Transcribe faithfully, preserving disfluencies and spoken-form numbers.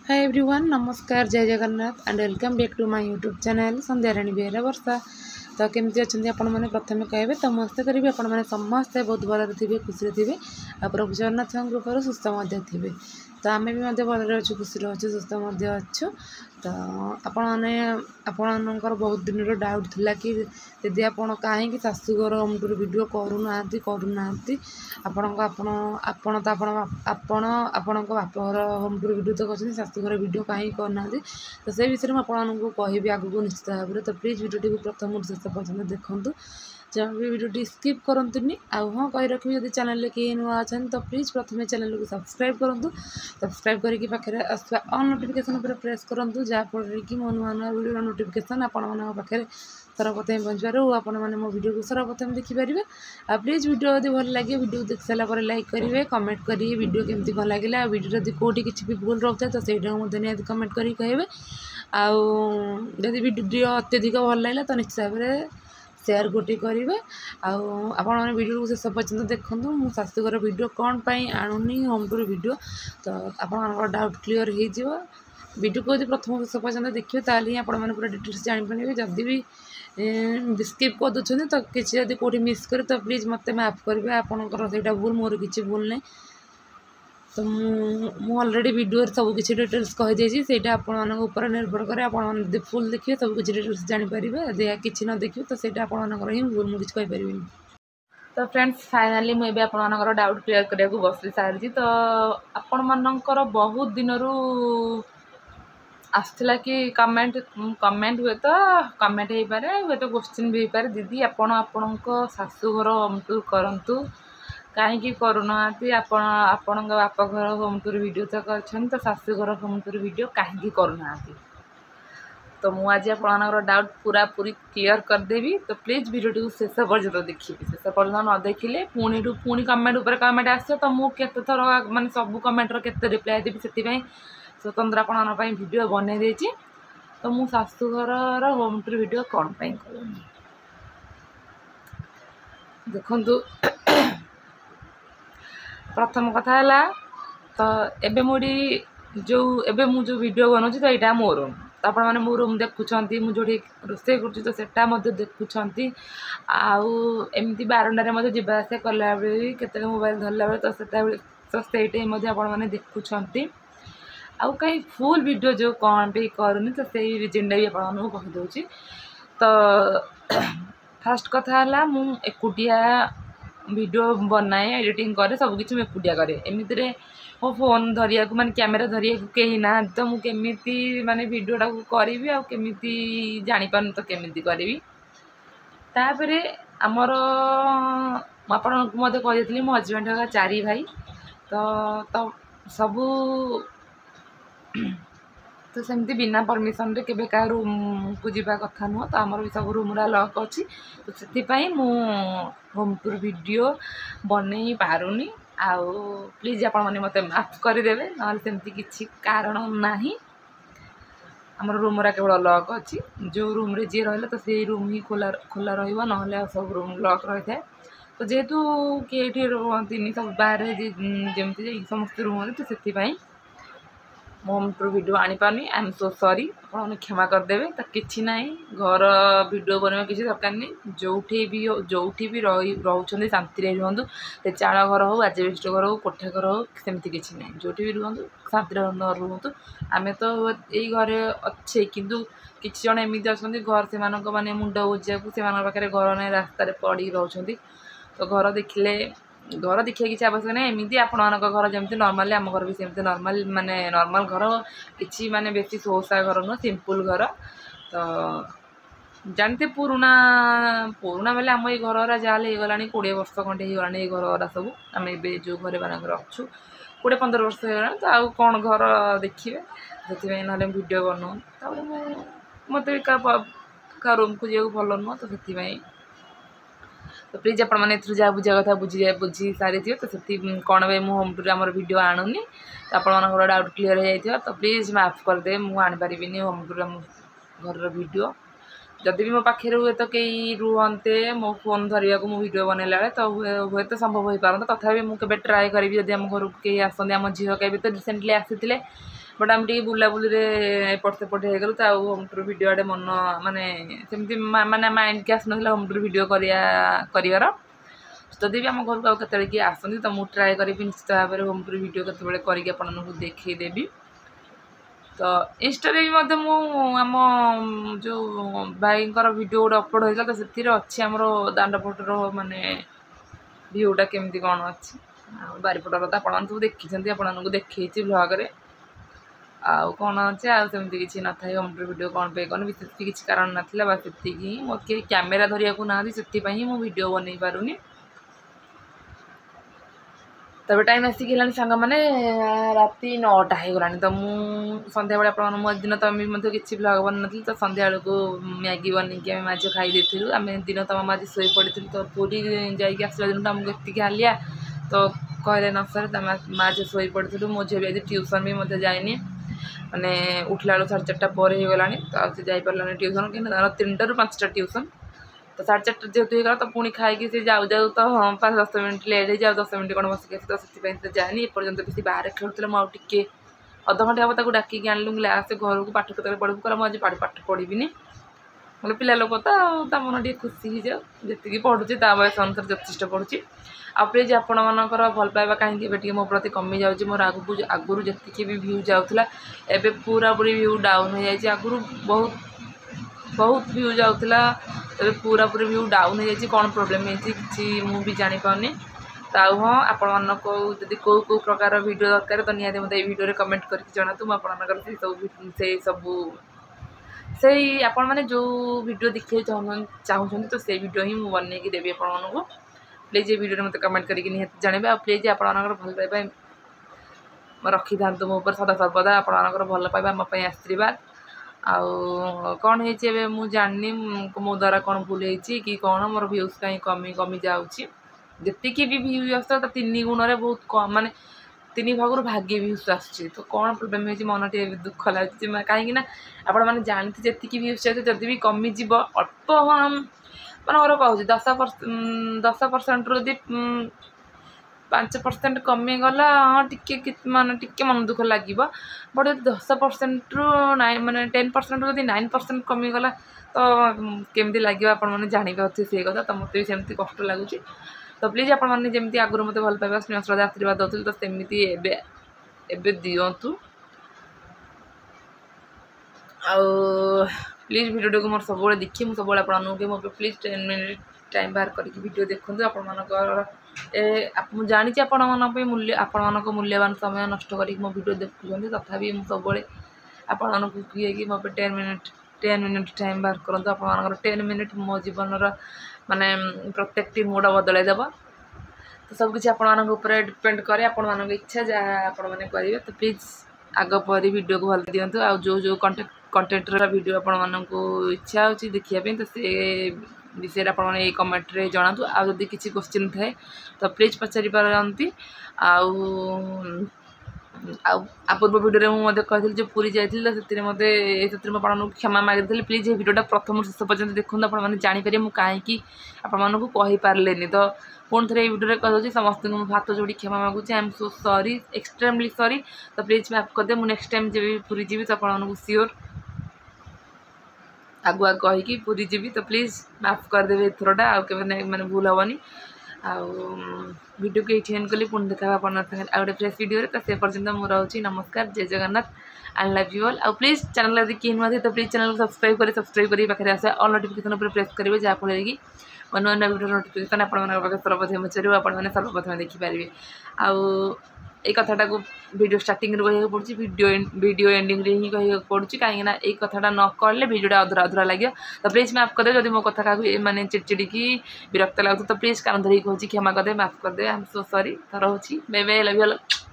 हाय everyone, नमस्कार, जय Jagannath and welcome back to my YouTube channel Sandhyarani Behera Varsha. तो केमती अच्छा आपण मैंने प्रथम कहे तो मस्ते करी आपण मैंने समस्ते बहुत भल थे, खुशी थे, आ प्रभु जगन्नाथ कृपार सुस्थ थे। तो आम भी भल अच्छु, खुशी अच्छे, सुस्थ अच्छु। तो आपणकर बहुत दिन डाउट थिला कि दीदी आपण कहीं शाशुघर होम टूर वीडियो करूना करूना आपण आपण आपण तो आपण आपण बापघर होम टूर वीडियो तो कर शाशुघर वीडियो कहीं करना। तो से विषय में आपको कहबी आगू निश्चित भाव में। तो प्लीज वीडियो को प्रथम शेष पर्यटन देखूँ, जहाँ भी वीडियो स्किप करंतुनी। आउ हाँ कही रखी जब चैनल किए नुआ अच्छा तो प्लीज प्रथम चैनल को सब्सक्राइब करूँ। सब्सक्राइब करके पाखे आसवा ऑन नोटिफिकेशन पर प्रेस करूँ, जहाँफल कि मो नुआ नुआ वीडियो नोटिफिकेशन आपण पाखे सर्वप्रथम पहुँचवर और आपण मैंने मो वीडियो को सर्वप्रथम देखिपारे। आ प्लीज वीडियो यदि भल लगे वीडियो देख सारापर लाइक करेंगे, कमेंट करेंगे वीडियो केमती कौन लगे, वीडियो जब कौटी किसी भी भूल रोकता तो सही निहत कमेंट कर कहे। आदि वीडियो अत्यधिक भल लगे तो निश्चित भाव में शेयर गोटे करेंगे। आपण वीडियो को शेष पर्यटन देखूँ। मो शाशुघर वीडियो कौन पाई आणुनी होम टूर वीडियो, तो आप डाउट क्लीयर हो। वीडियो को यदि प्रथम शेष पर्यटन देखिए ताली आप पूरा डिटेल्स जानीपारे। जदि भी स्किप कर दूसरी तो किसी जब कौटी मिस करे तो प्लीज मत माफ करेंगे। आपंकर से भूल, मोर किसी भूल नहीं। तो मु ऑलरेडी वीडियो सब किसी डिटेल्स कहीदे से ऊपर निर्भर करे। आप फुल देखिए सब किसी डिटेल्स जानीपारे। यदि किसी न देखिए तो सहीटा आपर ही भूल, मुझे कहींपारि। तो फ्रेंड्स फाइनाली मुझे आपर डाउट क्लीयर करने को बस सारी। तो आपण मानकर बहुत दिन आसला कि कमेंट कमेंट हुए तो कमेंट हो पारे, हुए तो क्वेश्चन भी हो पारे, दीदी आपण आपण शाशुघर होम टूर करूँ कहीं करूना। आपण आपण बापघर होम टूर वीडियो तो कर तो शाशुघर होम टूर वीडियो कहीं करूना। तो मुझे आज आपंकर डाउट पूरा पूरी क्लीयर करदेवी। तो प्लीज वीडियो को शेष पर्यटन देखिए। शेष पर्यटन न देखिले पुणी पुणी कमेंट उपर कमेंट आस तो मुझे थर मानने सब कमेंटर के रिप्लाई देवी, से स्वतंत्र आपण वीडियो बन देती। तो मु शाशुघर होम टूर वीडियो कौन पाई करूँ देखु। प्रथम कथा है तो एबे मुझे जो एबे मु जो वीडियो बनाऊँ तो यहाँ मो रूम। तो आप मैंने मो रूम देखुं, मुझे रोसे कर तो सेटा देखुं। आमती बारंडारे जावास कला बेले के मोबाइल धरला बेले तो तो से आपने देखुं। आउ कहीं फुल वीडियो जो कौन भी करूनी तो से रिजनटा भी आपको कहीदे। तो फास्ट कथा है मु एकुटिया वीडियो बनाए, एडिटिंग करे, सब किसी एकुटिया करे। एमती मो फोन धरिया माने कैमेरा धरिया कहीं ना तो मुझे माने वीडियोटा को करी आमती जापार तो केमी करी। तापर आमर आपको मत कही मो हजबैंड का चारि भाई। तो तो सबू तो सेमती बिना परमिशन रे केबे का रूम को जीवा कथा नुह। तो आमर भी सब रूम लॉक अच्छी। तो से मु होम टूर वीडियो बन पारुनी। आउ प्लीज आप मत माफ करदेवे, ना सेमती किसी कारण ना। आमर रूम केवल लॉक अच्छी, जो रूम रे जी रहा तो से रूम ही खोला खोला रहा, ना सब रूम लॉक रही है। तो जेहेतु किए रुहती सब बाहर जमी समस्त रुहती तो से होम टूर वीडियो आनी पानी। आई एम सो सॉरी, आप क्षमा करदेवे। तो किसी ना घर वीडियो बनवा किसी दरकार नहीं। जो भी जो भी रोच शांति रुहतु, चाल घर हो, आजबेस्ट घर हो, कोठा घर हो, सेमती किसी ना जो भी रुहतु शांति रुहतु। आम तो यही घरे अच्छे किंतु किसी जन एमती अच्छा घर से माने मुंड बुझा से पाखे घर ना रास्तार पड़ी रोच। तो घर देखिले घर देखिए किसी आवश्यक नहीं। एमती आपण घर जमी नॉर्मल, आम घर भी सेमती नॉर्मल, माने नॉर्मल घर किसी माने बेसी सोसा घर नुह, सिंपल घर। तो जानते पुराना पुराना बेले आम ये घर जहाँ होगला कोड़े वर्ष खंडे होगला ये घर सब। आम ए जो घर मानक अच्छु कोड़े पंद्रह वर्ष होगा। तो आउ कौन घर देखिए से ना वीडियो बनाऊँ। मत क्या रूम को जाऊँ भल नुह। तो से तो प्लीज आप जहाँ बुझा कथा बुझी बुझी सारी थी। तो से कौन भाई मुझे होम टूर आम वीडियो आणुनी। तो आप डाउट क्लीयर हो जाए तो प्लीज माफ करदे, मुझे आनीपारि होम टूर घर वीडियो। जदि भी मो पाखे हुए तो कई रुहते मो फोन धरिया को मो वीडियो बनैला बेले तो हुए तो संभव हो पारता। तथापि मुझे ट्राए करी जब आम घर को कहीं आसते, आम झील कहीं तो रिसेंटली आसी बट आम टी बुलाबुली एपट सेपट हो गलु तो होम टूर वीडियो आड़े मन माने सेमती माने माइंड के आस ना होम टूर वीडियो कर जदि भी आम घर को आते किए आसती तो मुझे ट्राए करी निश्चित भाव में होम टूर वीडियो केतबे करके आपको देखदेवी। तो इंस्टा भी आम जो भाई वीडियो गोटे अपलोड होता तो से अच्छी आम दांडपटर माने भ्यूटा केमती कौन अच्छी बारिपटर तो आप सब देखी आपको देखी ब्लॉग आउ कौन अच्छे आमती किसी न था होम टूर वीडियो कौन पे कौन विशेष किसी कारण नाला बस से मोर किए कैमेरा धरिया ना से मुझे वीडियो बन पारूनी। तब टाइम आसिक सांग मैंने राति नौटा हो गलानी तो मुझे सन्ध्या बेले आप दिन तो आम किसी ब्लॉग बन नी तो सन्ध्या बेलू मैगी बनईकि आम आज खाई देलु आम दिन तो आम आज शोई पड़ी तो पूरी जाइए आसला दिन आमको एति हालिया तो कहले न सर माँ आज शोई पड़ी मो झी भी आज ट्यूशन भी मत जाइनी मैंने उठला बेलू साढ़े चार्टा पर हो गलानी तो आज जापारानी ट्यूशन कहीं तीन टू पाँचटा ट्यूशन तो साढ़े चार्टा जेहतु होगा तो पुणी खाई से जाऊ जाऊ तो हाँ पाँच दस मिनट लेट हो जाओ दस मिनट कौन बसिक तो से जानी एपर्तंत भी बाहर खेलुला मुझे टे अध घंटे हम ताको डाकिक आनलु आस घर को पाठ केतने पढ़ू कह मुझे पाठ पाठ पढ़ी बोले पिला लोक तो मन टे खुशी हो जाओ जी पढ़ुचे बयस अनुसार यथेष पढ़ुची आ प्लीज आपण मानकर भल पाइबा कहीं मो प्रति कमी जाऊँगी मोर आगू आगुरी जी भी भ्यू जाऊला एबे पूरा पूरी भ्यू डाउन हो जाए आगुरी बहुत बहुत भ्यू जाऊला तबे पूरा पूरी भ्यू डाउन हो जाए कौन प्रोब्लेम होती मुझे जानी पानी तो हाँ आपण को जब कौ कौ प्रकार वीडियो दरकार तो निहाती मत वीडियो कमेंट करके जनातु मुझे से सब से सब से आपण मैंने जो वीडियो देखिए चाहूँ तो से वीडियो ही मुझे बनई देवी आपण को प्लीज ये वीडियो मत कमेंट करके निहाती जानवे आ प्लीज आपण भल पाइबा रखी था मो पर सदा सर्वदा आपण भल पाइबा मो आशीर्वाद आउ कौन है मुझे जाननी मो द्वारा कौन भूल होती कि कौन मोर भ्यूज कहीं कमी कमी जाऊँगी जी भी भ्यूज आस तो तीन गुण में बहुत कम माने तीन भाग भाग्य भ्यूज आस तो कौन प्रोब्लेम है मन टे दुख लगे कहीं आपण मैंने जानते जी भ्यूज चाहिए जदि भी कमिज अल्प मन कहूँ दस दस परसेंट रू पाँच परसेंट कमी गला हाँ टी मान टी मन दुख लगे बट दस परसेंट रु नाइन माने टेन परसेंट रू नाइन परसेंट कमी गला तो केमती लगे आपने जापारे से कथा तो मत भी सेमती कष्ट लगुच तो प्लीज आपण मैंने जमी आगुरी मत भल पाइबा स्नेह श्रद्धा आशीर्वाद दौल तो सेमती एबे एबे दिंतु आउ प्लीज वीडियो को मोर सब देखिए मुझे सब आपके मो प्लीज टेन मिनट टाइम बाहर करके वीडियो देखूँ आप जानी आपण मन मूल्य आपण मान मूल्यवान समय नष्ट कर मो वीडियो देखुं तथापि सब आपण किए कि मो ten minute ten minute time बाहर करूँ आप टेन मिनट मो जीवन माने प्रत्येक मुड बदलईदेव तो सबकि आपण डिपेंड करे आपण मान इच्छा जहाँ आपण मैंने करेंगे तो प्लीज आग पर वीडियो को भल दिंतु आ जो जो कंटेंट कंटेंट वीडियो आपण मानू इच्छा होची देखिए तो से विषय आप कमेंट रे जनातु आ जदि किसी क्वेश्चन थाए तो प्लीज पचारि पारती आउ आ पूर्व वीडियो मुझे कही जो पुरी जाइए तो मत क्षमा मागिदी प्लीज ये वीडियोटा प्रथम शेष पर्यटन देखूँ आपने जानीपर मुझे कहीं आपको कहीपारे तो पुणी थे वीडियो कही समस्त हाथ जोड़ी क्षमा मागुची I am so sorry extremely sorry तो प्लीज माफ करदे मुझे नेक्स्ट टाइम जब पुरी जी तो आपको सियोर आगुआ कहीकि पूरी जी तो प्लीज माफ करदे एथरटा आउ मैंने भूल हेनी आउ वीडियो को ये एंड कली पुणी देखा आप गोटे फ्रेश वीडियो तो से पर्यटन मुझे नमस्कार जय Jagannath I love you all आउ प्लीज चैनल यदि किए नुआ तो प्लीज चैनल को सब्सक्राइब करें सब्सक्राइब करी पाखे आसे ऑल नोटिफिकेशन पर प्रेस करेंगे जहाँफल कि नुआ नुआ वीडियो नोटिफिकेशन आप सर्वप्रथम चलो आपने सर्वप्रथम देखिपारे आउ ये कथाटा को वीडियो स्टार्टिंग कह पड़ी वीडियो वीडियो एंडिंग रे ही कह पड़ी कहीं ये कथाटा न कले वीडियोटा अधूरा अधूरा लगे तो प्लीज माफ करदे जब मो कथा क्या माने चिड़चिड़ी की विरक्त लगुच तो प्लीज कान धरिक कहूँ क्षमा करदे माफ करदे आई एम सो सॉरी तो रोची bye bye love you all.